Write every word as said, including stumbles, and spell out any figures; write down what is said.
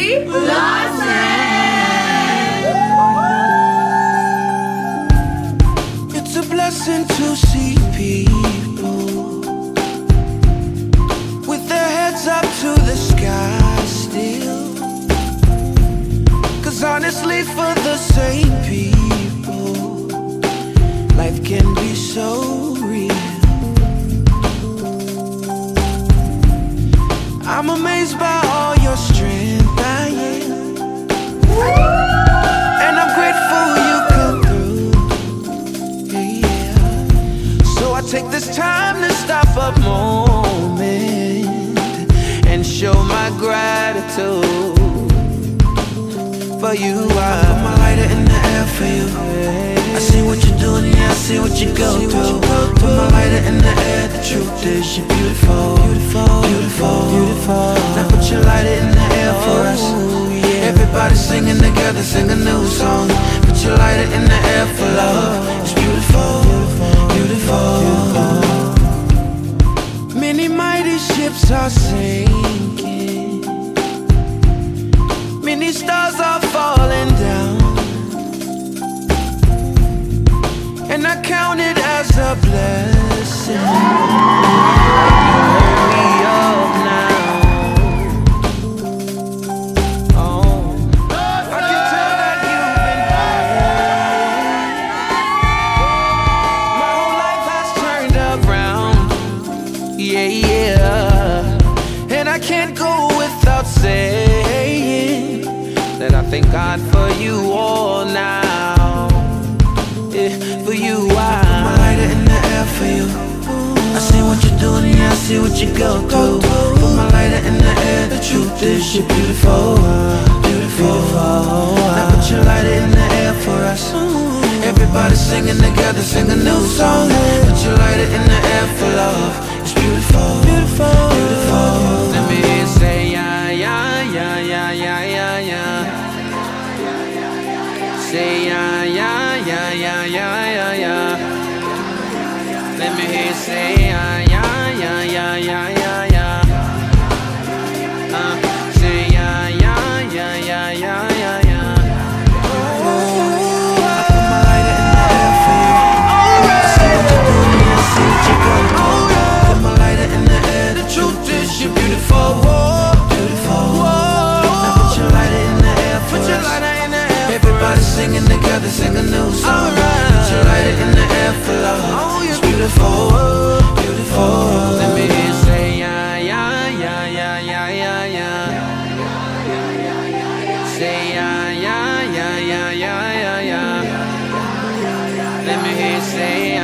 BriLawson. It's a blessing to see people with their heads up to the sky still. Cause honestly, for the same people, life can be so real. I'm amazed by all your strength, I am. And I'm grateful you come through, yeah, yeah. So I take this time to stop a moment and show my gratitude for you. I put my lighter in the air for you. I see what you're doing, yeah, I see what you go through. Put my lighter in the air, the truth is you're beautiful, beautiful, beautiful, beautiful. Now put your lighter in the air for us. Everybody singing together, sing a new song. Put your lighter in the air for love. It's beautiful, beautiful, beautiful. Many mighty ships are sinking, many stars are falling down, and I count it as a blessing. You hold me up now. Oh, I can tell that you've been praying. My whole life has turned around. Yeah, yeah. And I can't go without saying that I thank God for you all now. Yeah, for you, I put my lighter in the air for you. I see what you're doing, yeah, I see what you go through. Put my lighter in the air, the truth is you're beautiful, beautiful. Now put your lighter in the air for us. Everybody singing together, sing a new song. Put your lighter in the air for love. It's beautiful, beautiful, beautiful. Let me hear you say yeah, yeah, yeah, yeah, yeah, yeah, yeah. Say yeah, yeah, yeah, yeah, yeah, yeah, yeah. Let me hear you say yeah, yeah, yeah, yeah, yeah, yeah, yeah. Uh, say yeah, yeah, yeah, yeah, yeah, yeah, yeah. Oh, I put my lighter in the air for you. I see what you're doing, yeah, I see what you go through. Put my lighter in the air, the truth is you're beautiful, beautiful. Now put your lighter in the air for us. Everybody singing together, sing a new song. Put your lighter in the air for love. It's beautiful, beautiful. Let me hear you say yeah, yeah, yeah, yeah, yeah, yeah, yeah. Say yeah, yeah, yeah, yeah, yeah, yeah, yeah. Let me hear you say